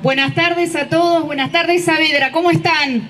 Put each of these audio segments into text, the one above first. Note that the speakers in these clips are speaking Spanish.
Buenas tardes a todos, buenas tardes Saavedra, ¿cómo están?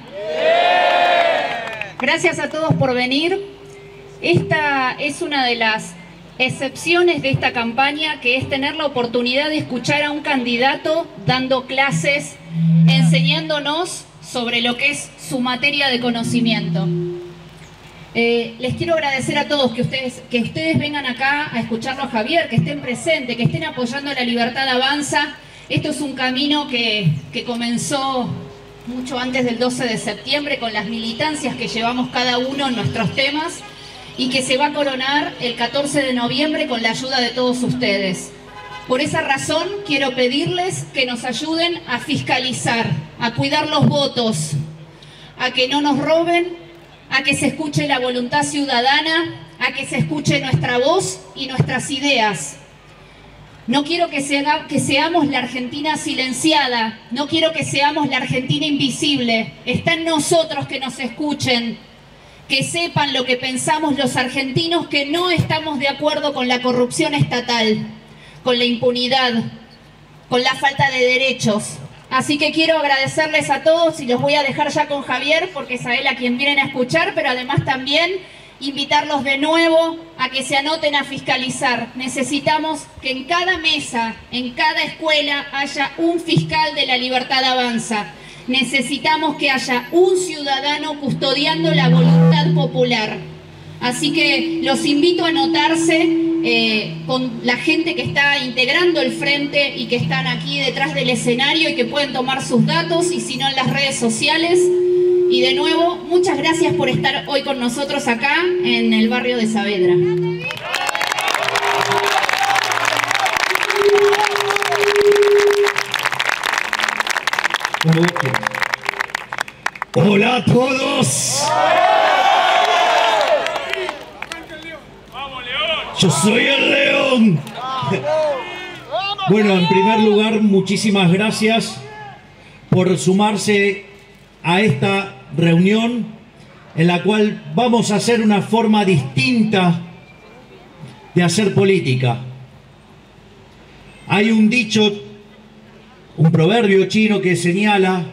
Gracias a todos por venir. Esta es una de las excepciones de esta campaña, que es tener la oportunidad de escuchar a un candidato dando clases, enseñándonos sobre lo que es su materia de conocimiento. Les quiero agradecer a todos que ustedes vengan acá a escucharlo a Javier, que estén presentes, que estén apoyando La Libertad Avanza. Esto es un camino que comenzó mucho antes del 12 de septiembre con las militancias que llevamos cada uno en nuestros temas y que se va a coronar el 14 de noviembre con la ayuda de todos ustedes. Por esa razón quiero pedirles que nos ayuden a fiscalizar, a cuidar los votos, a que no nos roben, a que se escuche la voluntad ciudadana, a que se escuche nuestra voz y nuestras ideas. No quiero que seamos la Argentina silenciada, no quiero que seamos la Argentina invisible. Está en nosotros que nos escuchen, que sepan lo que pensamos los argentinos, que no estamos de acuerdo con la corrupción estatal, con la impunidad, con la falta de derechos. Así que quiero agradecerles a todos y los voy a dejar ya con Javier, porque es a él a quien vienen a escuchar, pero además también invitarlos de nuevo a que se anoten a fiscalizar. Necesitamos que en cada mesa, en cada escuela, haya un fiscal de La Libertad Avanza. Necesitamos que haya un ciudadano custodiando la voluntad popular. Así que los invito a anotarse con la gente que está integrando el frente y que están aquí detrás del escenario y que pueden tomar sus datos, y si no en las redes sociales. Y de nuevo, muchas gracias por estar hoy con nosotros acá en el barrio de Saavedra. Hola a todos. Yo soy el León. Bueno, en primer lugar, muchísimas gracias por sumarse a esta reunión en la cual vamos a hacer una forma distinta de hacer política. Hay un dicho, un proverbio chino que señala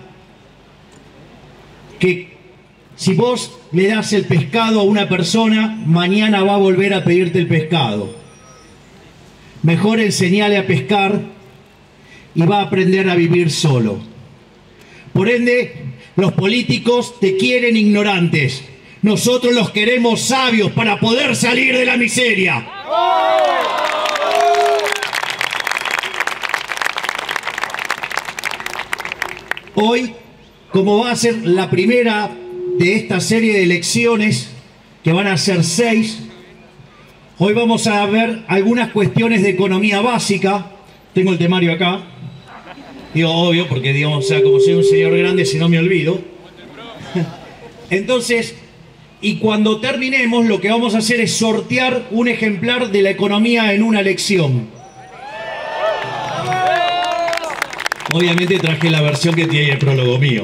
que si vos le das el pescado a una persona, mañana va a volver a pedirte el pescado. Mejor enseñale a pescar y va a aprender a vivir solo. Por ende, los políticos te quieren ignorantes. Nosotros los queremos sabios para poder salir de la miseria. Hoy, como va a ser la primera de esta serie de elecciones, que van a ser 6, hoy vamos a ver algunas cuestiones de economía básica. Tengo el temario acá. Digo, obvio, porque digamos, o sea, como soy un señor grande, si no me olvido. Entonces, y cuando terminemos, lo que vamos a hacer es sortear un ejemplar de la economía en una lección. Obviamente traje la versión que tiene el prólogo mío.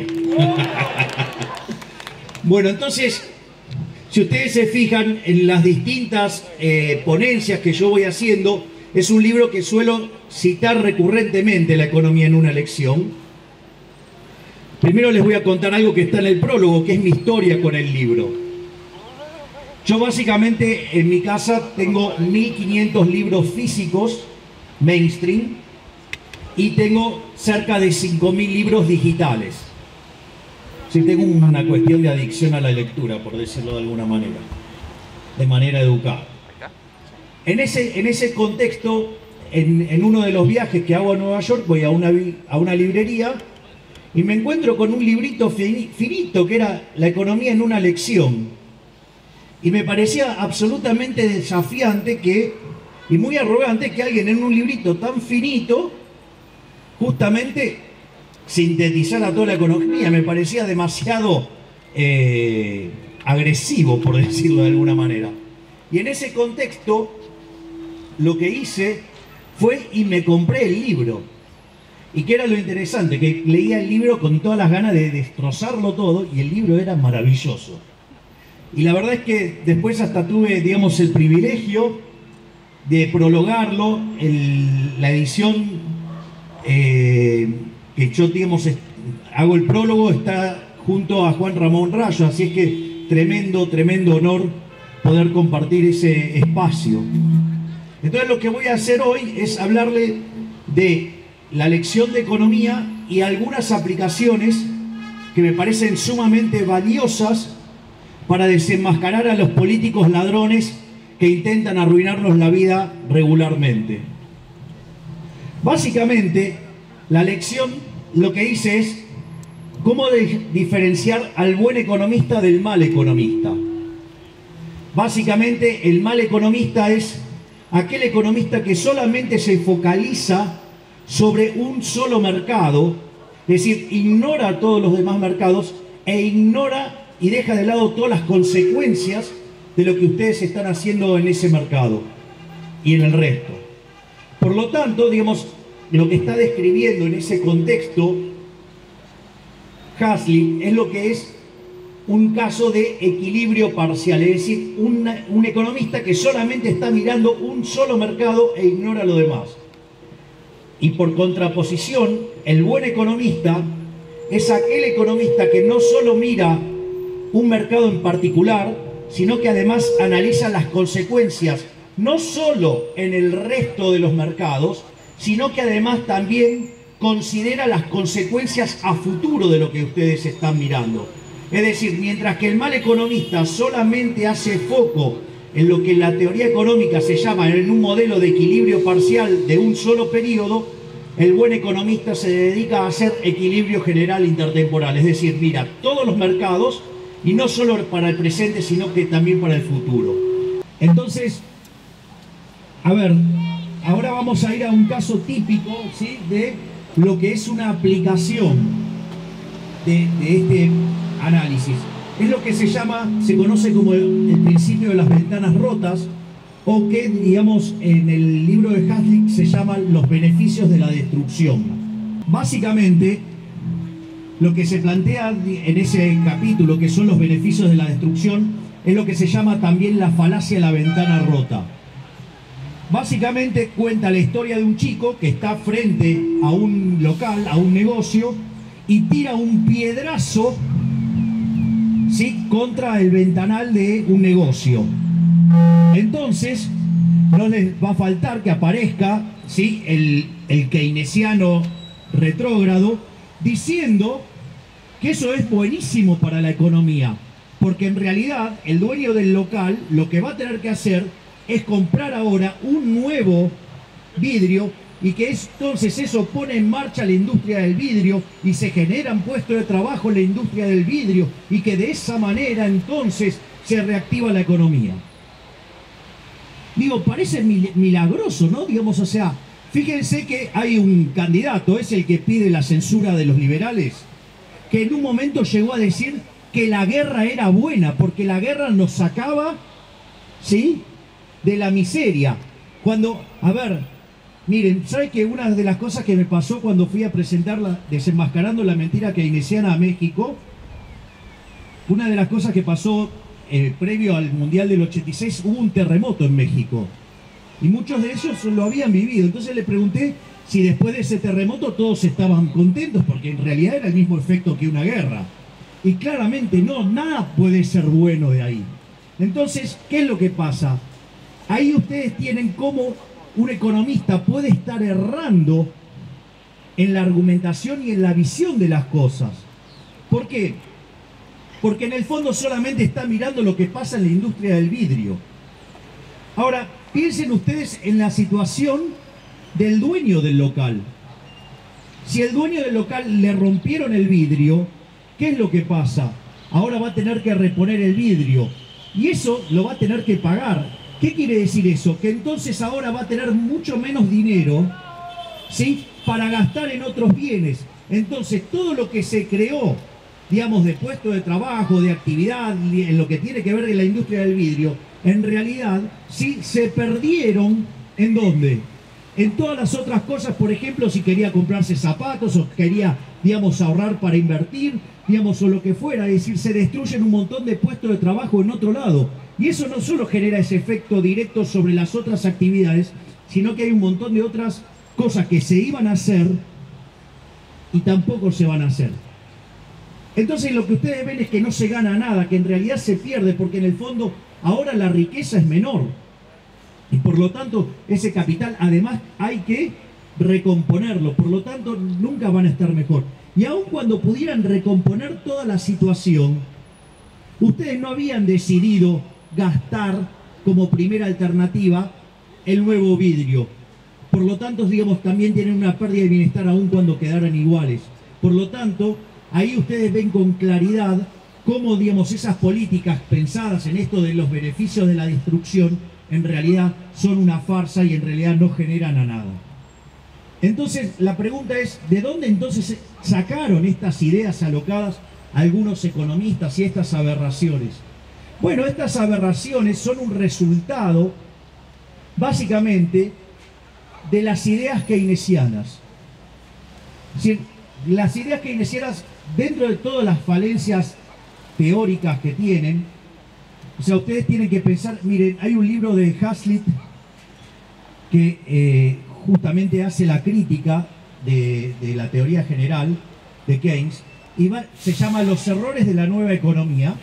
Bueno, entonces, si ustedes se fijan en las distintas ponencias que yo voy haciendo, es un libro que suelo citar recurrentemente, La economía en una lección. Primero les voy a contar algo que está en el prólogo, que es mi historia con el libro. Yo básicamente en mi casa tengo 1500 libros físicos, mainstream, y tengo cerca de 5000 libros digitales. Sí, tengo una cuestión de adicción a la lectura, por decirlo de alguna manera, de manera educada. En ese contexto, en uno de los viajes que hago a Nueva York, voy a una librería y me encuentro con un librito finito que era La economía en una lección. Y me parecía absolutamente desafiante y muy arrogante que alguien en un librito tan finito justamente sintetizara toda la economía. Me parecía demasiado agresivo, por decirlo de alguna manera. Y en ese contexto, lo que hice fue y me compré el libro. Y que era lo interesante, que leía el libro con todas las ganas de destrozarlo todo, y el libro era maravilloso. Y la verdad es que después hasta tuve, digamos, el privilegio de prologarlo, la edición que yo, digamos, hago el prólogo, está junto a Juan Ramón Rayo, así es que tremendo, tremendo honor poder compartir ese espacio. Entonces lo que voy a hacer hoy es hablarle de la lección de economía y algunas aplicaciones que me parecen sumamente valiosas para desenmascarar a los políticos ladrones que intentan arruinarnos la vida regularmente. Básicamente, la lección lo que dice es cómo diferenciar al buen economista del mal economista. Básicamente, el mal economista es aquel economista que solamente se focaliza sobre un solo mercado, es decir, ignora todos los demás mercados e ignora y deja de lado todas las consecuencias de lo que ustedes están haciendo en ese mercado y en el resto. Por lo tanto, digamos, lo que está describiendo en ese contexto Hazlitt es lo que es un caso de equilibrio parcial, es decir, un economista que solamente está mirando un solo mercado e ignora lo demás. Y por contraposición, el buen economista es aquel economista que no solo mira un mercado en particular, sino que además analiza las consecuencias, no solo en el resto de los mercados, sino que además también considera las consecuencias a futuro de lo que ustedes están mirando. Es decir, mientras que el mal economista solamente hace foco en lo que en la teoría económica se llama en un modelo de equilibrio parcial de un solo periodo, el buen economista se dedica a hacer equilibrio general intertemporal. Es decir, mira todos los mercados y no solo para el presente, sino que también para el futuro. Entonces, a ver, ahora vamos a ir a un caso típico, ¿sí?, de lo que es una aplicación de este análisis. Es lo que se conoce como el principio de las ventanas rotas, o que, digamos, en el libro de Hazlitt se llaman los beneficios de la destrucción. Básicamente, lo que se plantea en ese capítulo, que son los beneficios de la destrucción, es lo que se llama también la falacia de la ventana rota. Básicamente cuenta la historia de un chico que está frente a un local, a un negocio, y tira un piedrazo, ¿sí?, contra el ventanal de un negocio. Entonces, no les va a faltar que aparezca, ¿sí?, el keynesiano retrógrado diciendo que eso es buenísimo para la economía, porque en realidad el dueño del local lo que va a tener que hacer es comprar ahora un nuevo vidrio, y que entonces eso pone en marcha la industria del vidrio y se generan puestos de trabajo en la industria del vidrio, y que de esa manera entonces se reactiva la economía. Digo, parece milagroso, ¿no? Digamos, o sea, fíjense que hay un candidato, es el que pide la censura de los liberales, que en un momento llegó a decir que la guerra era buena, porque la guerra nos sacaba, ¿sí?, de la miseria. Cuando, a ver, miren, ¿sabe que una de las cosas que me pasó cuando fui a presentar Desenmascarando la Mentira Keynesiana a México, una de las cosas que pasó previo al Mundial del 86, hubo un terremoto en México, y muchos de ellos lo habían vivido. Entonces le pregunté si después de ese terremoto todos estaban contentos, porque en realidad era el mismo efecto que una guerra, y claramente no, nada puede ser bueno de ahí. Entonces, ¿qué es lo que pasa? Ahí ustedes tienen cómo un economista puede estar errando en la argumentación y en la visión de las cosas. ¿Por qué? Porque en el fondo solamente está mirando lo que pasa en la industria del vidrio. Ahora, piensen ustedes en la situación del dueño del local. Si el dueño del local le rompieron el vidrio, ¿qué es lo que pasa? Ahora va a tener que reponer el vidrio, y eso lo va a tener que pagar. ¿Qué quiere decir eso? Que entonces ahora va a tener mucho menos dinero, ¿sí?, para gastar en otros bienes. Entonces todo lo que se creó, digamos, de puestos de trabajo, de actividad, en lo que tiene que ver con la industria del vidrio, en realidad, sí, se perdieron. ¿En dónde? En todas las otras cosas. Por ejemplo, si quería comprarse zapatos, o quería, digamos, ahorrar para invertir, digamos, o lo que fuera. Es decir, se destruyen un montón de puestos de trabajo en otro lado. Y eso no solo genera ese efecto directo sobre las otras actividades, sino que hay un montón de otras cosas que se iban a hacer y tampoco se van a hacer. Entonces lo que ustedes ven es que no se gana nada, que en realidad se pierde, porque en el fondo ahora la riqueza es menor. Y por lo tanto ese capital además hay que recomponerlo, por lo tanto nunca van a estar mejor. Y aun cuando pudieran recomponer toda la situación, ustedes no habían decidido gastar como primera alternativa el nuevo vidrio. Por lo tanto, digamos, también tienen una pérdida de bienestar aun cuando quedaran iguales. Por lo tanto, ahí ustedes ven con claridad cómo, digamos, esas políticas pensadas en esto de los beneficios de la destrucción, en realidad son una farsa y en realidad no generan a nada. Entonces, la pregunta es, ¿de dónde entonces sacaron estas ideas alocadas algunos economistas y estas aberraciones? Bueno, estas aberraciones son un resultado, básicamente, de las ideas keynesianas. Es decir, las ideas keynesianas, dentro de todas las falencias teóricas que tienen, o sea, ustedes tienen que pensar, miren, hay un libro de Hazlitt que justamente hace la crítica de la teoría general de Keynes, y se llama Los errores de la nueva economía,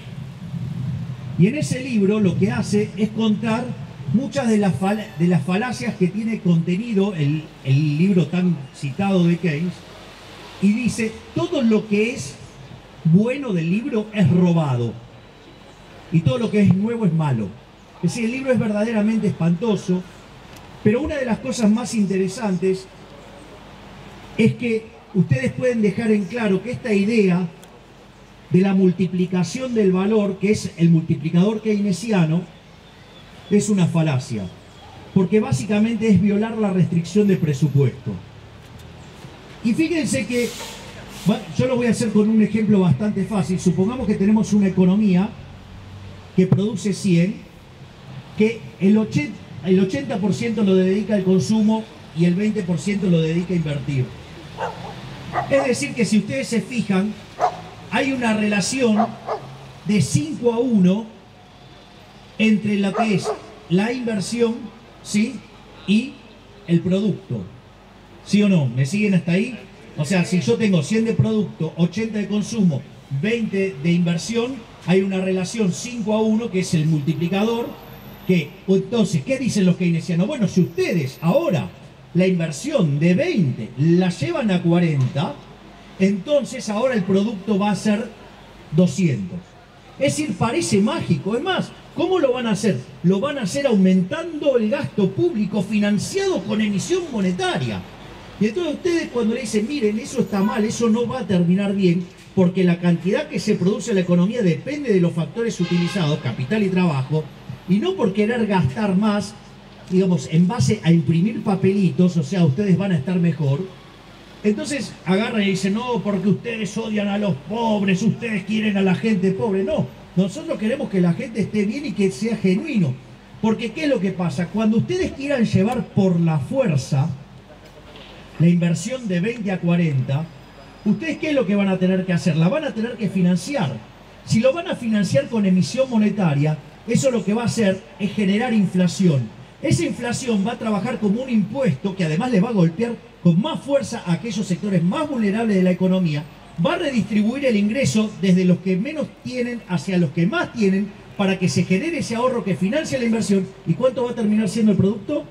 y en ese libro lo que hace es contar muchas de las falacias que tiene contenido el libro tan citado de Keynes, y dice, todo lo que es bueno del libro es robado, y todo lo que es nuevo es malo. Es decir, el libro es verdaderamente espantoso, pero una de las cosas más interesantes es que ustedes pueden dejar en claro que esta idea de la multiplicación del valor, que es el multiplicador keynesiano, es una falacia, porque básicamente es violar la restricción de presupuesto. Y fíjense que, yo lo voy a hacer con un ejemplo bastante fácil. Supongamos que tenemos una economía que produce 100, que el 80% lo dedica al consumo y el 20% lo dedica a invertir. Es decir, que si ustedes se fijan, hay una relación de 5-1 entre lo que es la inversión, ¿sí?, y el producto. ¿Sí o no? ¿Me siguen hasta ahí? O sea, si yo tengo 100 de producto, 80 de consumo, 20 de inversión, hay una relación 5-1 que es el multiplicador. Entonces, ¿qué dicen los keynesianos? Bueno, si ustedes ahora la inversión de 20 la llevan a 40, entonces ahora el producto va a ser 200. Es decir, parece mágico. Es más, ¿cómo lo van a hacer? Lo van a hacer aumentando el gasto público financiado con emisión monetaria. Y entonces ustedes cuando le dicen, miren, eso está mal, eso no va a terminar bien, porque la cantidad que se produce en la economía depende de los factores utilizados, capital y trabajo, y no por querer gastar más, digamos, en base a imprimir papelitos, o sea, ustedes van a estar mejor. Entonces agarran y dicen, no, porque ustedes odian a los pobres, ustedes quieren a la gente pobre. No, nosotros queremos que la gente esté bien y que sea genuino. Porque ¿qué es lo que pasa? Cuando ustedes quieran llevar por la fuerza la inversión de 20 a 40, ¿ustedes qué es lo que van a tener que hacer? La van a tener que financiar. Si lo van a financiar con emisión monetaria, eso lo que va a hacer es generar inflación. Esa inflación va a trabajar como un impuesto que además le va a golpear con más fuerza a aquellos sectores más vulnerables de la economía, va a redistribuir el ingreso desde los que menos tienen hacia los que más tienen para que se genere ese ahorro que financia la inversión. ¿Y cuánto va a terminar siendo el producto?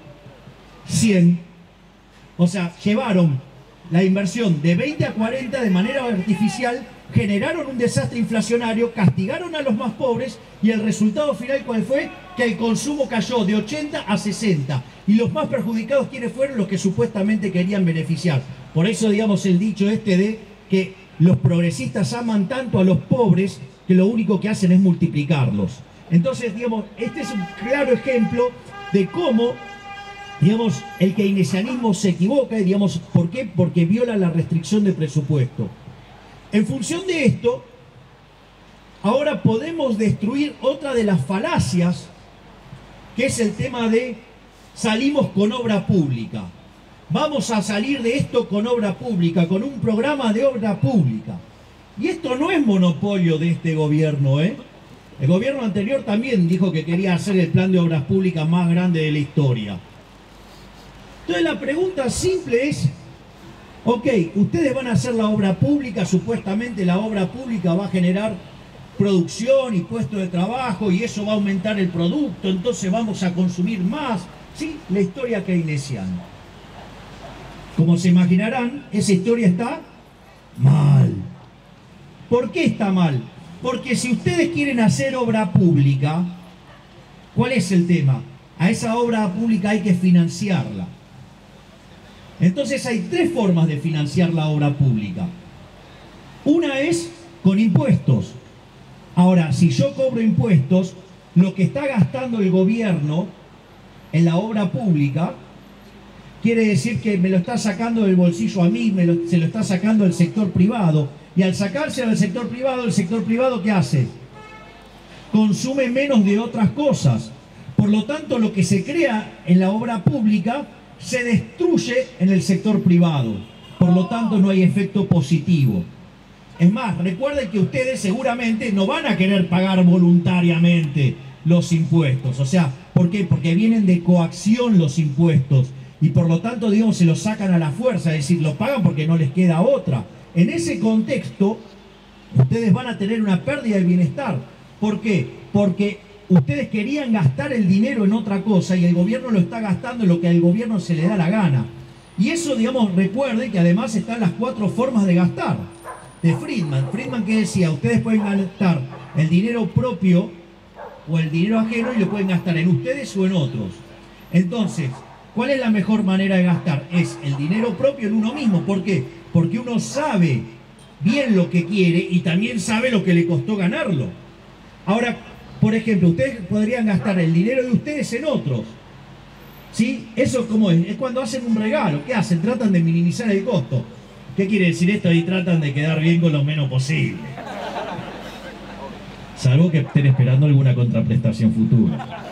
100. O sea, llevaron la inversión de 20 a 40 de manera artificial, generaron un desastre inflacionario, castigaron a los más pobres y el resultado final, ¿cuál fue? Que el consumo cayó de 80 a 60 y los más perjudicados, ¿quiénes fueron? Los que supuestamente querían beneficiar. Por eso, digamos, el dicho este de que los progresistas aman tanto a los pobres que lo único que hacen es multiplicarlos. Entonces, digamos, este es un claro ejemplo de cómo, digamos, el keynesianismo se equivoca, y digamos, ¿por qué? Porque viola la restricción de presupuesto. En función de esto, ahora podemos destruir otra de las falacias, que es el tema de salimos con obra pública. Vamos a salir de esto con obra pública, con un programa de obra pública. Y esto no es monopolio de este gobierno, ¿eh? El gobierno anterior también dijo que quería hacer el plan de obras públicas más grande de la historia. Entonces la pregunta simple es, Ok, ustedes van a hacer la obra pública, supuestamente la obra pública va a generar producción y puestos de trabajo y eso va a aumentar el producto, entonces vamos a consumir más. Sí, la historia keynesiana. Como se imaginarán, esa historia está mal. ¿Por qué está mal? Porque si ustedes quieren hacer obra pública, ¿cuál es el tema? A esa obra pública hay que financiarla. Entonces hay tres formas de financiar la obra pública. Una es con impuestos. Ahora, si yo cobro impuestos, lo que está gastando el gobierno en la obra pública quiere decir que me lo está sacando del bolsillo a mí, se lo está sacando el sector privado. Y al sacarse del sector privado, ¿qué hace? Consume menos de otras cosas. Por lo tanto, lo que se crea en la obra pública se destruye en el sector privado. Por lo tanto, no hay efecto positivo. Es más, recuerden que ustedes seguramente no van a querer pagar voluntariamente los impuestos. O sea, ¿por qué? Porque vienen de coacción los impuestos. Y por lo tanto, digamos, se los sacan a la fuerza. Es decir, lo pagan porque no les queda otra. En ese contexto, ustedes van a tener una pérdida de bienestar. ¿Por qué? Porque ustedes querían gastar el dinero en otra cosa y el gobierno lo está gastando en lo que al gobierno se le da la gana. Y eso, digamos, recuerden que además están las 4 formas de gastar. De Friedman. Friedman que decía, ustedes pueden gastar el dinero propio o el dinero ajeno y lo pueden gastar en ustedes o en otros. Entonces, ¿cuál es la mejor manera de gastar? Es el dinero propio en uno mismo. ¿Por qué? Porque uno sabe bien lo que quiere y también sabe lo que le costó ganarlo. Ahora, por ejemplo, ustedes podrían gastar el dinero de ustedes en otros. ¿Sí? Eso es como es cuando hacen un regalo. ¿Qué hacen? Tratan de minimizar el costo. ¿Qué quiere decir esto? Y tratan de quedar bien con lo menos posible. Salvo que estén esperando alguna contraprestación futura.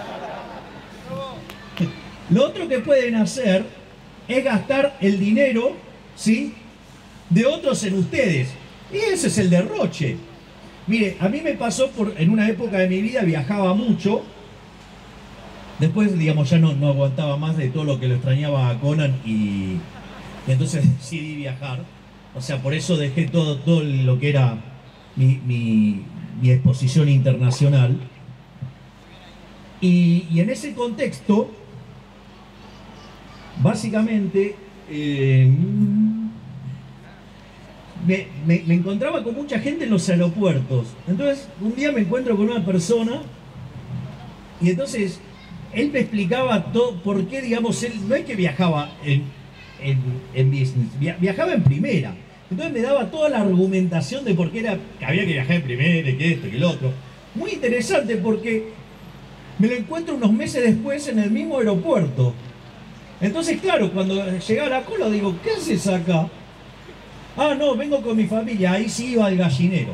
Lo otro que pueden hacer es gastar el dinero, ¿sí?, de otros en ustedes. Y ese es el derroche. Mire, a mí me pasó en una época de mi vida, viajaba mucho. Después, digamos, ya no aguantaba más de todo lo que lo extrañaba a Conan y entonces decidí viajar. O sea, por eso dejé todo lo que era mi exposición internacional. Y en ese contexto, básicamente, me encontraba con mucha gente en los aeropuertos. Entonces, un día me encuentro con una persona y entonces él me explicaba todo, por qué, digamos, él no es que viajaba en business, viajaba en primera. Entonces me daba toda la argumentación de por qué que había que viajar en primera, que esto, que el otro. Muy interesante porque me lo encuentro unos meses después en el mismo aeropuerto. Entonces, claro, cuando llegaba la cola, digo, ¿qué haces acá? Ah, no, vengo con mi familia. Ahí sí iba al gallinero.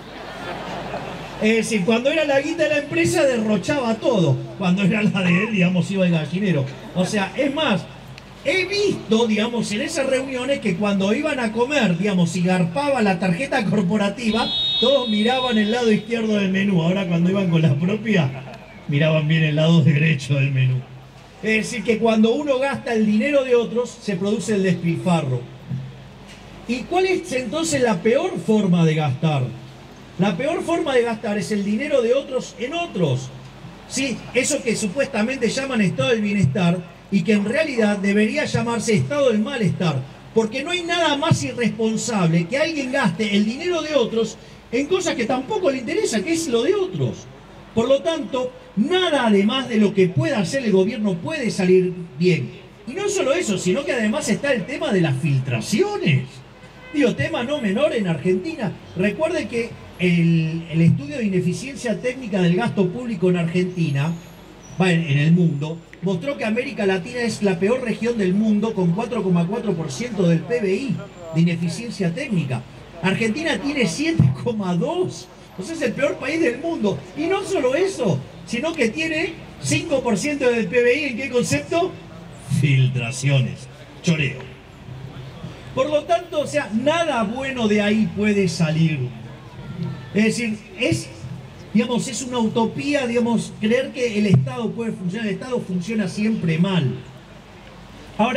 Es decir, cuando era la guita de la empresa derrochaba todo. Cuando era la de él, digamos, iba al gallinero. O sea, es más, he visto, digamos, en esas reuniones que cuando iban a comer, digamos, si garpaba la tarjeta corporativa, todos miraban el lado izquierdo del menú. Ahora cuando iban con la propia, miraban bien el lado derecho del menú. Es decir, que cuando uno gasta el dinero de otros, se produce el despilfarro. ¿Y cuál es entonces la peor forma de gastar? La peor forma de gastar es el dinero de otros en otros. ¿Sí? Eso que supuestamente llaman estado del bienestar y que en realidad debería llamarse estado del malestar. Porque no hay nada más irresponsable que alguien gaste el dinero de otros en cosas que tampoco le interesa, que es lo de otros. Por lo tanto, nada además de lo que pueda hacer el gobierno puede salir bien. Y no solo eso, sino que además está el tema de las filtraciones. Digo, tema no menor en Argentina. Recuerden que el estudio de ineficiencia técnica del gasto público en Argentina, en el mundo, mostró que América Latina es la peor región del mundo con 4,4% del PBI de ineficiencia técnica. Argentina tiene 7,2%. O sea, es el peor país del mundo. Y no solo eso, sino que tiene 5% del PBI. ¿En qué concepto? Filtraciones. Choreo. Por lo tanto, o sea, nada bueno de ahí puede salir. Es decir, digamos, es una utopía, digamos, creer que el Estado puede funcionar. El Estado funciona siempre mal. Ahora,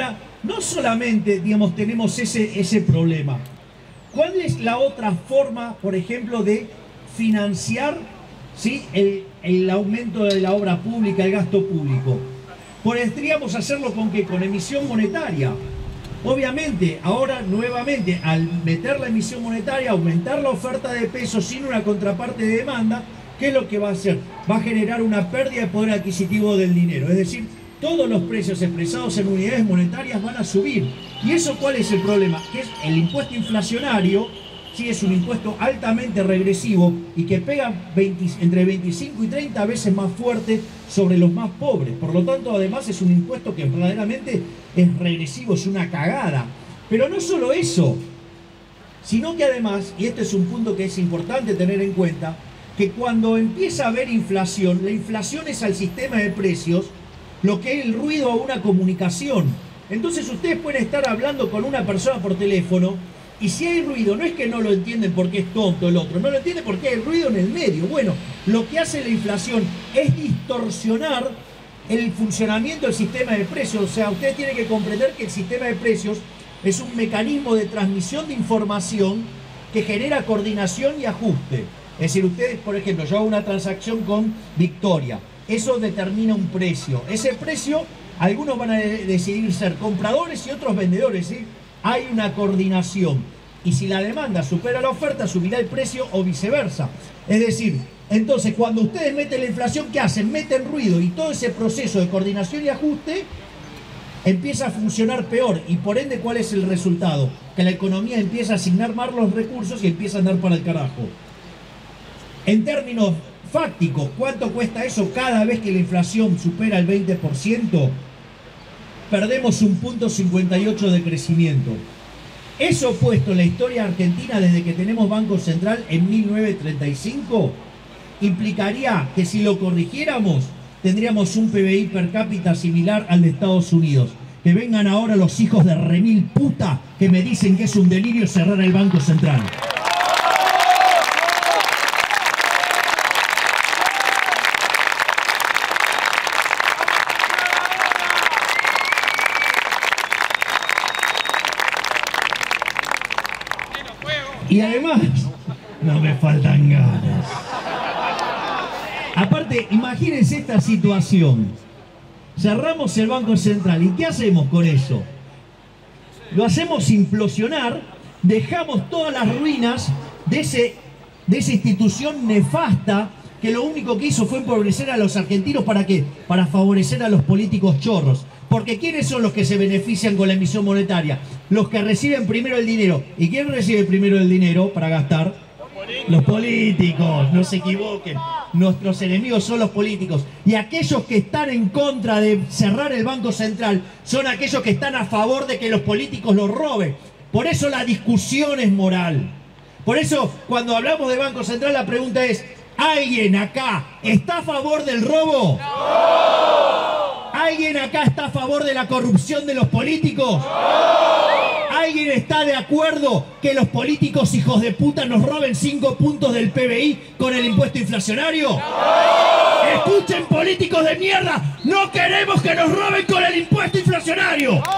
no solamente, digamos, tenemos ese problema. ¿Cuál es la otra forma, por ejemplo, de financiar, ¿sí?, el aumento de la obra pública, el gasto público? Podríamos hacerlo ¿con qué? Con emisión monetaria. Obviamente, ahora nuevamente, al meter la emisión monetaria, aumentar la oferta de pesos sin una contraparte de demanda, ¿qué es lo que va a hacer? Va a generar una pérdida de poder adquisitivo del dinero. Es decir, todos los precios expresados en unidades monetarias van a subir. ¿Y eso cuál es el problema? Que es el impuesto inflacionario, sí, es un impuesto altamente regresivo y que pega entre 25 y 30 veces más fuerte sobre los más pobres. Por lo tanto, además es un impuesto que verdaderamente es regresivo, es una cagada. Pero no solo eso, sino que además, y este es un punto que es importante tener en cuenta, que cuando empieza a haber inflación, la inflación es al sistema de precios lo que es el ruido a una comunicación. Entonces ustedes pueden estar hablando con una persona por teléfono y si hay ruido, no es que no lo entienden porque es tonto el otro, no lo entienden porque hay ruido en el medio. Bueno, lo que hace la inflación es distorsionar el funcionamiento del sistema de precios. O sea, ustedes tienen que comprender que el sistema de precios es un mecanismo de transmisión de información que genera coordinación y ajuste. Es decir, ustedes, por ejemplo, yo hago una transacción con Victoria, eso determina un precio. Ese precio, algunos van a decidir ser compradores y otros vendedores, ¿sí? Hay una coordinación. Y si la demanda supera la oferta, subirá el precio o viceversa. Es decir, entonces cuando ustedes meten la inflación, ¿qué hacen? Meten ruido y todo ese proceso de coordinación y ajuste empieza a funcionar peor. Y por ende, ¿cuál es el resultado? Que la economía empieza a asignar más los recursos y empieza a andar para el carajo. En términos fácticos, ¿cuánto cuesta eso? Cada vez que la inflación supera el 20%, perdemos 1,58 de crecimiento. Eso puesto en la historia argentina desde que tenemos Banco Central en 1935, implicaría que si lo corrigiéramos, tendríamos un PBI per cápita similar al de Estados Unidos. Que vengan ahora los hijos de remil puta que me dicen que es un delirio cerrar el Banco Central. Y además, no me faltan ganas. Aparte, imagínense esta situación. Cerramos el Banco Central. ¿Y qué hacemos con eso? Lo hacemos implosionar, dejamos todas las ruinas de esa institución nefasta que lo único que hizo fue empobrecer a los argentinos. ¿Para qué? Para favorecer a los políticos chorros. Porque ¿quiénes son los que se benefician con la emisión monetaria? Los que reciben primero el dinero. ¿Y quién recibe primero el dinero para gastar? Los políticos, no se equivoquen. Nuestros enemigos son los políticos. Y aquellos que están en contra de cerrar el Banco Central son aquellos que están a favor de que los políticos los roben. Por eso la discusión es moral. Por eso cuando hablamos de Banco Central la pregunta es: ¿alguien acá está a favor del robo? ¡No! ¿Alguien acá está a favor de la corrupción de los políticos? ¡No! ¿Alguien está de acuerdo que los políticos hijos de puta nos roben 5 puntos del PBI con el impuesto inflacionario? ¡No! Escuchen, políticos de mierda, no queremos que nos roben con el impuesto inflacionario. ¡No!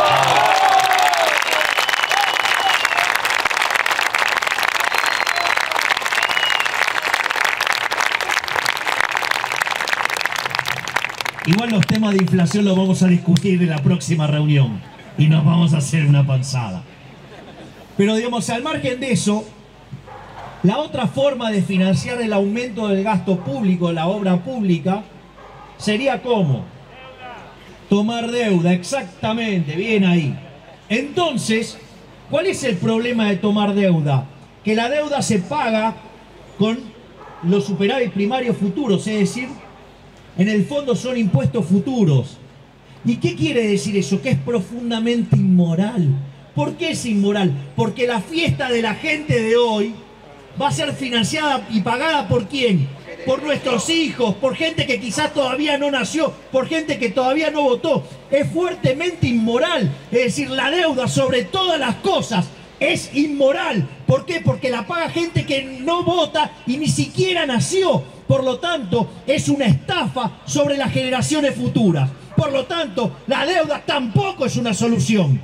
Igual los temas de inflación los vamos a discutir en la próxima reunión y nos vamos a hacer una panzada. Pero digamos, al margen de eso, la otra forma de financiar el aumento del gasto público, la obra pública, sería ¿cómo? Tomar deuda, exactamente, bien ahí. Entonces, ¿cuál es el problema de tomar deuda? Que la deuda se paga con los superávit primarios futuros, es decir, en el fondo son impuestos futuros. ¿Y qué quiere decir eso? Que es profundamente inmoral. ¿Por qué es inmoral? Porque la fiesta de la gente de hoy va a ser financiada y pagada ¿por quién? Por nuestros hijos, por gente que quizás todavía no nació, por gente que todavía no votó. Es fuertemente inmoral. Es decir, la deuda sobre todas las cosas es inmoral. ¿Por qué? Porque la paga gente que no vota y ni siquiera nació. Por lo tanto, es una estafa sobre las generaciones futuras. Por lo tanto, la deuda tampoco es una solución.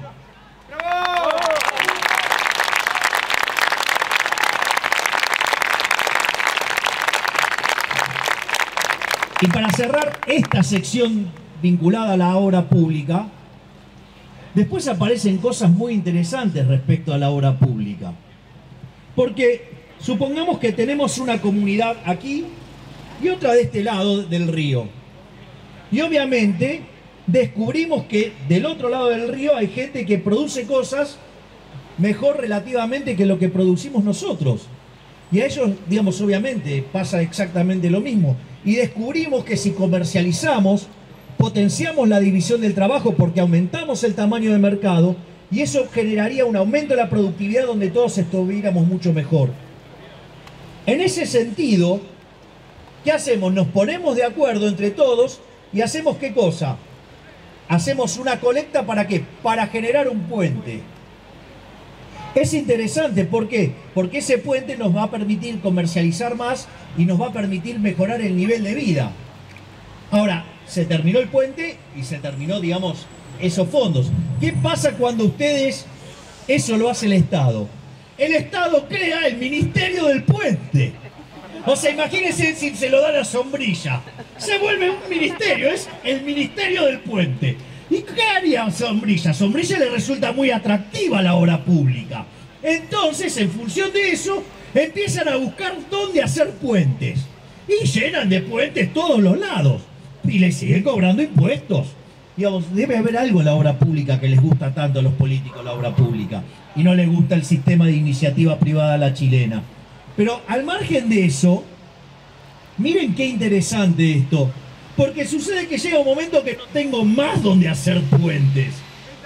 Y para cerrar esta sección vinculada a la obra pública, después aparecen cosas muy interesantes respecto a la obra pública. Porque supongamos que tenemos una comunidad aquí y otra de este lado del río. Y obviamente descubrimos que del otro lado del río hay gente que produce cosas mejor relativamente que lo que producimos nosotros. Y a ellos, digamos, obviamente pasa exactamente lo mismo. Y descubrimos que si comercializamos, potenciamos la división del trabajo porque aumentamos el tamaño de mercado y eso generaría un aumento de la productividad donde todos estuviéramos mucho mejor. En ese sentido, ¿qué hacemos? Nos ponemos de acuerdo entre todos y hacemos ¿qué cosa? Hacemos una colecta ¿para qué? Para generar un puente. Es interesante, ¿por qué? Porque ese puente nos va a permitir comercializar más y nos va a permitir mejorar el nivel de vida. Ahora, se terminó el puente y se terminó, digamos, esos fondos. ¿Qué pasa cuando ustedes, eso lo hace el Estado? El Estado crea el Ministerio del Puente. O sea, imagínense si se lo dan a Sombrilla. Se vuelve un ministerio, es el Ministerio del Puente. ¿Y qué haría Sombrilla? A Sombrilla le resulta muy atractiva la obra pública. Entonces, en función de eso, empiezan a buscar dónde hacer puentes. Y llenan de puentes todos los lados. Y le siguen cobrando impuestos. Digamos, debe haber algo en la obra pública que les gusta tanto a los políticos, la obra pública. Y no les gusta el sistema de iniciativa privada a la chilena. Pero al margen de eso, miren qué interesante esto. Porque sucede que llega un momento que no tengo más donde hacer puentes.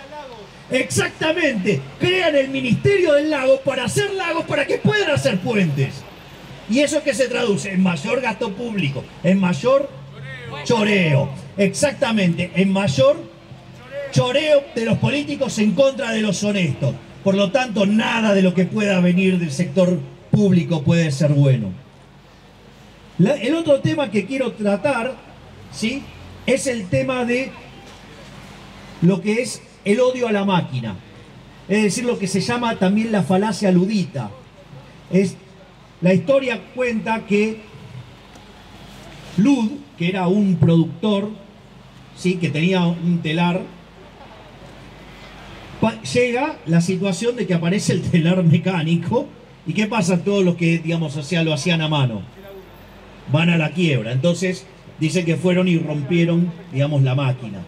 Exactamente. Crean el Ministerio del Lago para hacer lagos para que puedan hacer puentes. ¿Y eso qué se traduce? En mayor gasto público, en mayor choreo. Exactamente, en mayor choreo de los políticos en contra de los honestos. Por lo tanto, nada de lo que pueda venir del sector público puede ser bueno. El otro tema que quiero tratar, ¿sí?, es el tema de lo que es el odio a la máquina. Es decir, lo que se llama también la falacia ludita. La historia cuenta que Lud, que era un productor, ¿sí?, que tenía un telar, llega la situación de que aparece el telar mecánico. ¿Y qué pasa? Todos los que, digamos, o sea, lo hacían a mano van a la quiebra. Entonces dicen que fueron y rompieron, digamos, la máquina.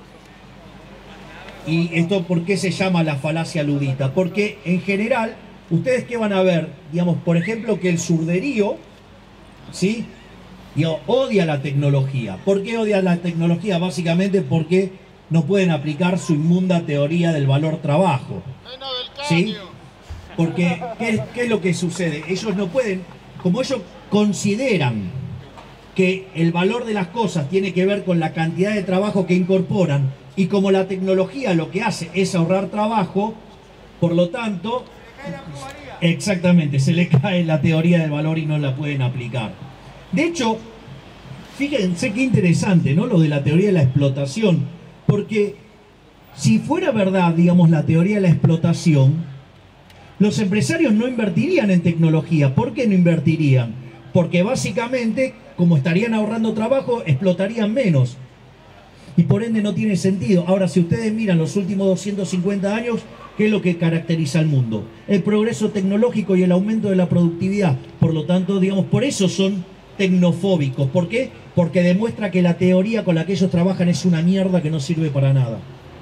¿Y esto por qué se llama la falacia ludita? Porque en general, ustedes qué van a ver, digamos, por ejemplo, que el surderío, ¿sí?, odia la tecnología. ¿Por qué odia la tecnología? Básicamente porque no pueden aplicar su inmunda teoría del valor trabajo. ¿Sí? Porque, ¿qué es lo que sucede? Ellos no pueden, como ellos consideran que el valor de las cosas tiene que ver con la cantidad de trabajo que incorporan, y como la tecnología lo que hace es ahorrar trabajo, por lo tanto, exactamente, se le cae la teoría del valor y no la pueden aplicar. De hecho, fíjense qué interesante, ¿no?, lo de la teoría de la explotación, porque si fuera verdad, digamos, la teoría de la explotación, los empresarios no invertirían en tecnología. ¿Por qué no invertirían? Porque básicamente, como estarían ahorrando trabajo, explotarían menos. Y por ende no tiene sentido. Ahora, si ustedes miran los últimos 250 años, ¿qué es lo que caracteriza al mundo? El progreso tecnológico y el aumento de la productividad. Por lo tanto, digamos, por eso son tecnofóbicos. ¿Por qué? Porque demuestra que la teoría con la que ellos trabajan es una mierda que no sirve para nada.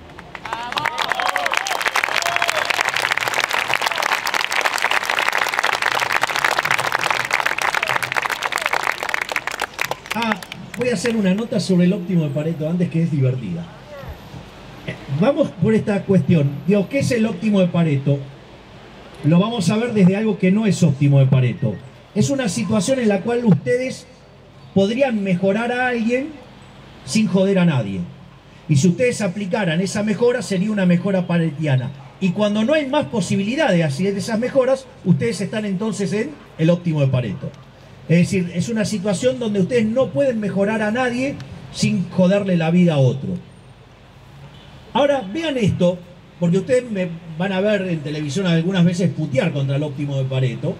Voy a hacer una nota sobre el óptimo de Pareto antes, que es divertida. Vamos por esta cuestión. Digo, ¿qué es el óptimo de Pareto? Lo vamos a ver desde algo que no es óptimo de Pareto. Es una situación en la cual ustedes podrían mejorar a alguien sin joder a nadie. Y si ustedes aplicaran esa mejora, sería una mejora paretiana. Y cuando no hay más posibilidad de hacer esas mejoras, ustedes están entonces en el óptimo de Pareto. Es decir, es una situación donde ustedes no pueden mejorar a nadie sin joderle la vida a otro. Ahora, vean esto, porque ustedes me van a ver en televisión algunas veces putear contra el óptimo de Pareto,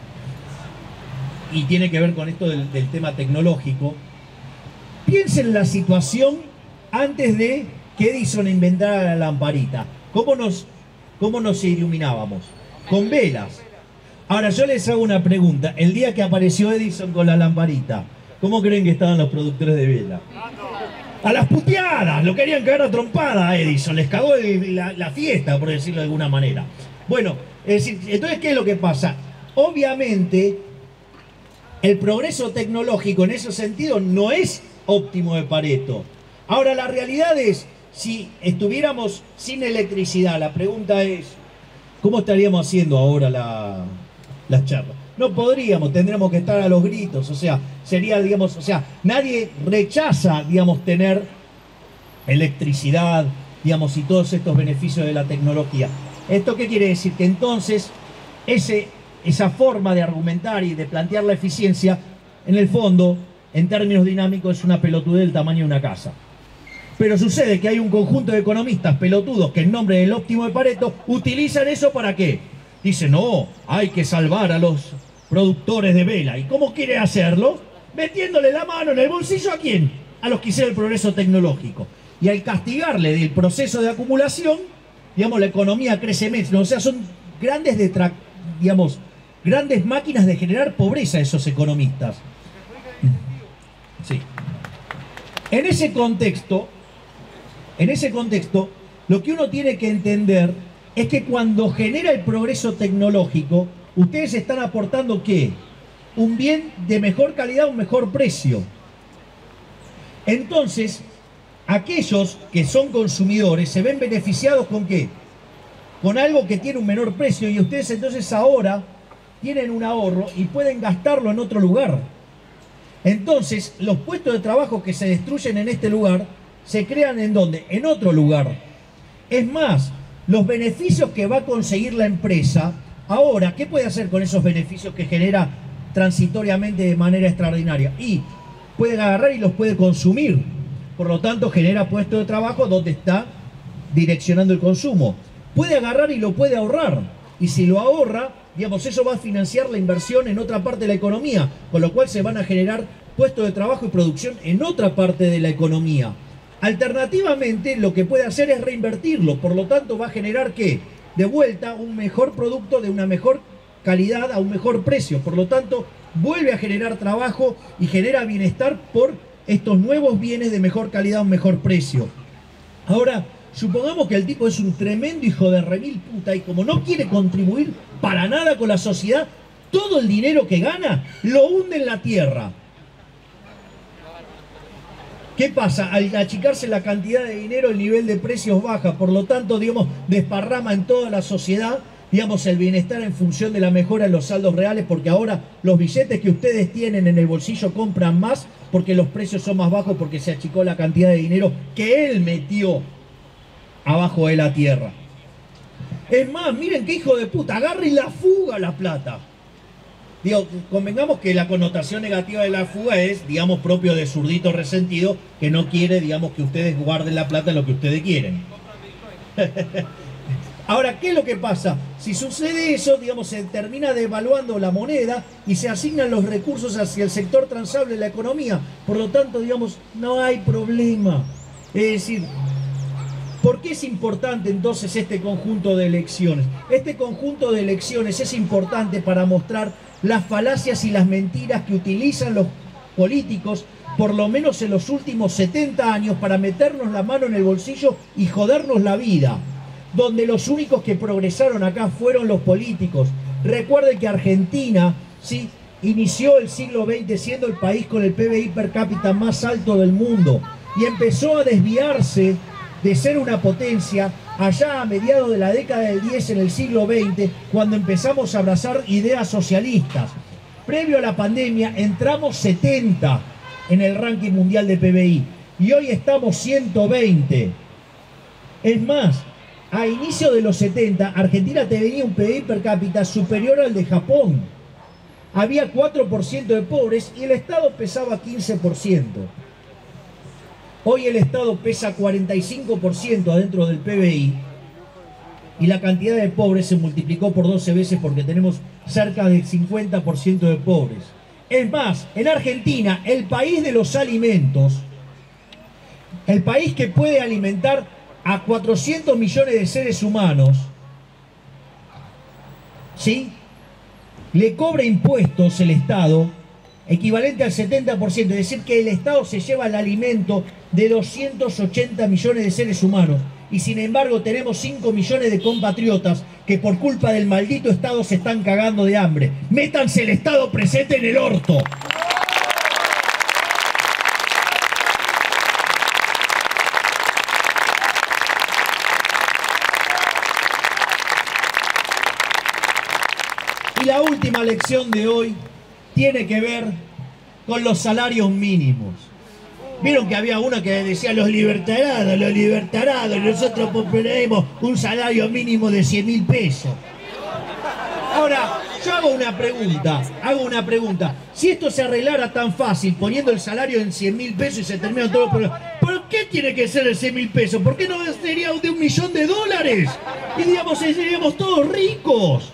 y tiene que ver con esto del tema tecnológico. Piensen en la situación antes de que Edison inventara la lamparita. ¿Cómo nos iluminábamos? Con velas. Ahora yo les hago una pregunta. El día que apareció Edison con la lamparita, ¿cómo creen que estaban los productores de vela? A las puteadas, lo querían cagar a trompada a Edison, les cagó la fiesta, por decirlo de alguna manera. Bueno, es decir, entonces, ¿qué es lo que pasa? Obviamente, el progreso tecnológico en ese sentido no es óptimo de Pareto. Ahora, la realidad es, si estuviéramos sin electricidad, la pregunta es, ¿cómo estaríamos haciendo ahora las charlas? No podríamos, tendríamos que estar a los gritos, o sea, sería, digamos, o sea, nadie rechaza, digamos, tener electricidad, digamos, y todos estos beneficios de la tecnología. ¿Esto qué quiere decir? Que entonces, esa forma de argumentar y de plantear la eficiencia, en el fondo, en términos dinámicos, es una pelotudez del tamaño de una casa. Pero sucede que hay un conjunto de economistas pelotudos que en nombre del óptimo de Pareto utilizan eso ¿para qué? Dicen, no, hay que salvar a los productores de vela. ¿Y cómo quiere hacerlo? Metiéndole la mano en el bolsillo ¿a quién? A los que hicieron el progreso tecnológico. Y al castigarle del proceso de acumulación, digamos, la economía crece menos. O sea, son grandes, grandes máquinas de generar pobreza esos economistas. Sí. En ese contexto, lo que uno tiene que entender es que cuando genera el progreso tecnológico, ustedes están aportando ¿qué? Un bien de mejor calidad, un mejor precio. Entonces, aquellos que son consumidores se ven beneficiados ¿con qué? Con algo que tiene un menor precio, y ustedes entonces ahora tienen un ahorro y pueden gastarlo en otro lugar. Entonces, los puestos de trabajo que se destruyen en este lugar, se crean ¿en dónde? En otro lugar. Es más, los beneficios que va a conseguir la empresa, ahora, ¿qué puede hacer con esos beneficios que genera transitoriamente de manera extraordinaria? Y puede agarrar y los puede consumir. Por lo tanto, genera puestos de trabajo donde está direccionando el consumo. Puede agarrar y lo puede ahorrar. Y si lo ahorra, digamos, eso va a financiar la inversión en otra parte de la economía, con lo cual se van a generar puestos de trabajo y producción en otra parte de la economía. Alternativamente, lo que puede hacer es reinvertirlo, por lo tanto va a generar ¿qué? De vuelta un mejor producto de una mejor calidad a un mejor precio, por lo tanto vuelve a generar trabajo y genera bienestar por estos nuevos bienes de mejor calidad a un mejor precio. Ahora, supongamos que el tipo es un tremendo hijo de remil puta y como no quiere contribuir para nada con la sociedad, todo el dinero que gana lo hunde en la tierra. ¿Qué pasa? Al achicarse la cantidad de dinero, el nivel de precios baja, por lo tanto, digamos, desparrama en toda la sociedad, digamos, el bienestar en función de la mejora en los saldos reales, porque ahora los billetes que ustedes tienen en el bolsillo compran más porque los precios son más bajos, porque se achicó la cantidad de dinero que él metió abajo de la tierra. Es más, miren qué hijo de puta, agarra y la fuga la plata. Digo, convengamos que la connotación negativa de la fuga es, digamos, propio de zurdito resentido que no quiere, digamos, que ustedes guarden la plata en lo que ustedes quieren. Ahora, ¿qué es lo que pasa? Si sucede eso, digamos, se termina devaluando la moneda y se asignan los recursos hacia el sector transable de la economía. Por lo tanto, digamos, no hay problema. Es decir, ¿por qué es importante entonces este conjunto de elecciones? Este conjunto de elecciones es importante para mostrar las falacias y las mentiras que utilizan los políticos, por lo menos en los últimos 70 años, para meternos la mano en el bolsillo y jodernos la vida. Donde los únicos que progresaron acá fueron los políticos. Recuerden que Argentina, ¿sí?, inició el siglo XX siendo el país con el PBI per cápita más alto del mundo y empezó a desviarse de ser una potencia allá a mediados de la década del 10 en el siglo XX, cuando empezamos a abrazar ideas socialistas. Previo a la pandemia entramos 70 en el ranking mundial de PBI y hoy estamos 120. Es más, a inicio de los 70, Argentina tenía un PBI per cápita superior al de Japón. había 4% de pobres y el Estado pesaba 15%. Hoy el Estado pesa 45% adentro del PBI y la cantidad de pobres se multiplicó por 12 veces porque tenemos cerca del 50% de pobres. Es más, en Argentina, el país de los alimentos, el país que puede alimentar a 400 millones de seres humanos, ¿sí?, le cobra impuestos el Estado equivalente al 70%, es decir, que el Estado se lleva el alimento de 280 millones de seres humanos y sin embargo tenemos 5 millones de compatriotas que por culpa del maldito Estado se están cagando de hambre. Métanse el Estado presente en el orto. Y la última lección de hoy tiene que ver con los salarios mínimos. Vieron que había uno que decía los libertarados, nosotros proponemos un salario mínimo de 100.000 pesos. Ahora, yo hago una pregunta. Si esto se arreglara tan fácil poniendo el salario en 100.000 pesos y se terminan todos los problemas, ¿por qué tiene que ser de 100.000 pesos? ¿Por qué no sería de $1.000.000? Y digamos, seríamos todos ricos.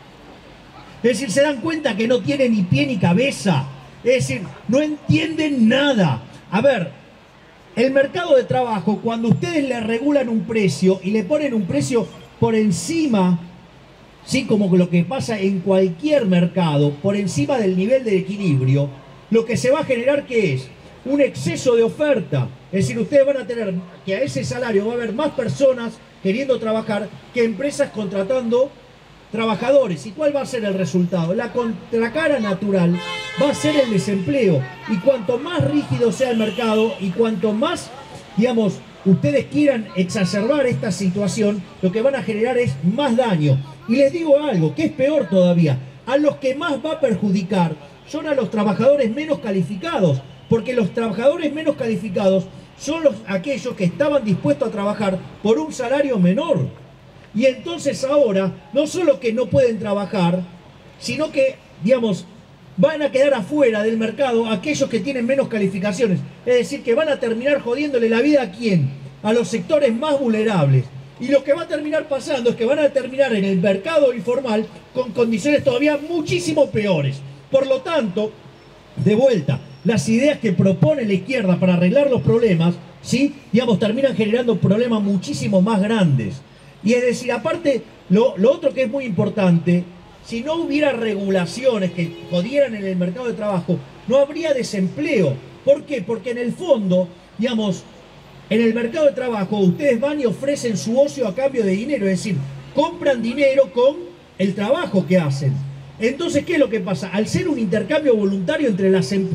Es decir, se dan cuenta que no tienen ni pie ni cabeza. Es decir, no entienden nada. A ver, el mercado de trabajo, cuando ustedes le regulan un precio y le ponen un precio por encima, ¿sí?, como lo que pasa en cualquier mercado, por encima del nivel de equilibrio, lo que se va a generar, ¿qué es? Un exceso de oferta. Es decir, ustedes van a tener que a ese salario va a haber más personas queriendo trabajar que empresas contratando trabajadores. ¿Y cuál va a ser el resultado? La contracara natural va a ser el desempleo. Y cuanto más rígido sea el mercado y cuanto más, digamos, ustedes quieran exacerbar esta situación, lo que van a generar es más daño. Y les digo algo, que es peor todavía. A los que más va a perjudicar son a los trabajadores menos calificados. Porque los trabajadores menos calificados son aquellos que estaban dispuestos a trabajar por un salario menor. Y entonces ahora, no solo que no pueden trabajar, sino que, digamos, van a quedar afuera del mercado aquellos que tienen menos calificaciones. Es decir, que van a terminar jodiéndole la vida ¿a quién? A los sectores más vulnerables. Y lo que va a terminar pasando es que van a terminar en el mercado informal con condiciones todavía muchísimo peores. Por lo tanto, de vuelta, las ideas que propone la izquierda para arreglar los problemas, ¿sí?, digamos, terminan generando problemas muchísimo más grandes. Y es decir, aparte, lo otro que es muy importante, si no hubiera regulaciones que jodieran en el mercado de trabajo, no habría desempleo. ¿Por qué? Porque en el fondo, digamos, en el mercado de trabajo ustedes van y ofrecen su ocio a cambio de dinero, es decir, compran dinero con el trabajo que hacen. Entonces, ¿qué es lo que pasa? Al ser un intercambio voluntario entre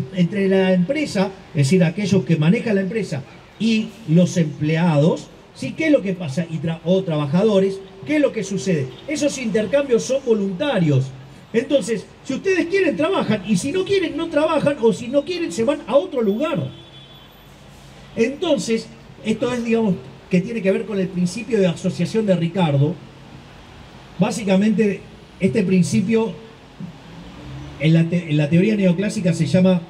la empresa, es decir, aquellos que manejan la empresa y los empleados, ¿sí? ¿Qué es lo que pasa? O trabajadores, ¿qué es lo que sucede? Esos intercambios son voluntarios. Entonces, si ustedes quieren, trabajan, y si no quieren, no trabajan, o si no quieren, se van a otro lugar. Entonces, esto es, digamos, que tiene que ver con el principio de asociación de Ricardo. Básicamente, este principio, en la teoría neoclásica se llama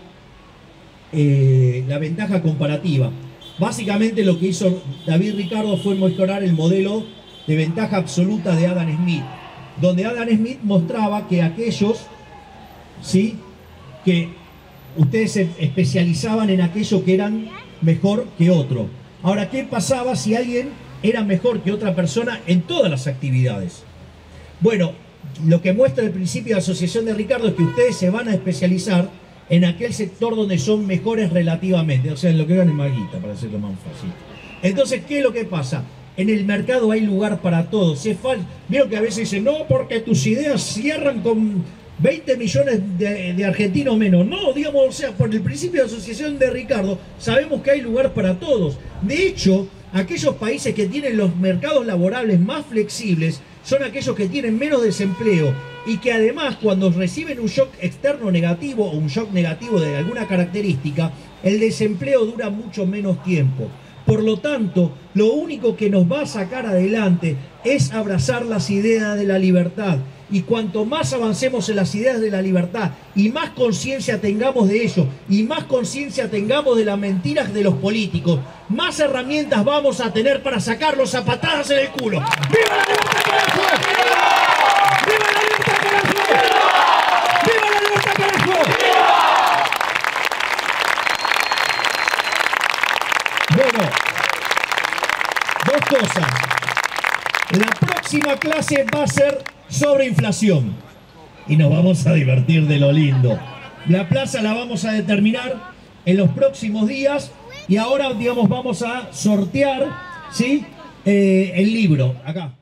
la ventaja comparativa. Básicamente lo que hizo David Ricardo fue mejorar el modelo de ventaja absoluta de Adam Smith, donde Adam Smith mostraba que aquellos, ¿sí?, que ustedes se especializaban en aquello que eran mejor que otro. Ahora, ¿qué pasaba si alguien era mejor que otra persona en todas las actividades? Bueno, lo que muestra el principio de asociación de Ricardo es que ustedes se van a especializar en aquel sector donde son mejores relativamente, o sea, en lo que ganan más guita, para hacerlo más fácil. Entonces, ¿qué es lo que pasa? En el mercado hay lugar para todos. Vieron que a veces dicen, no, porque tus ideas cierran con 20 millones de argentinos menos. No, digamos, o sea, por el principio de asociación de Ricardo, sabemos que hay lugar para todos. De hecho, aquellos países que tienen los mercados laborales más flexibles son aquellos que tienen menos desempleo y que además cuando reciben un shock externo negativo o un shock negativo de alguna característica, el desempleo dura mucho menos tiempo. Por lo tanto, lo único que nos va a sacar adelante es abrazar las ideas de la libertad. Y cuanto más avancemos en las ideas de la libertad y más conciencia tengamos de ello y más conciencia tengamos de las mentiras de los políticos, más herramientas vamos a tener para sacarlos a patadas en el culo. ¡Viva la libertad, carajo! ¡Viva la libertad, carajo! ¡Viva la libertad, carajo! Bueno, dos cosas. La próxima clase va a ser sobre inflación y nos vamos a divertir de lo lindo. La plaza la vamos a determinar en los próximos días y ahora, digamos, vamos a sortear, ¿sí? El libro, acá.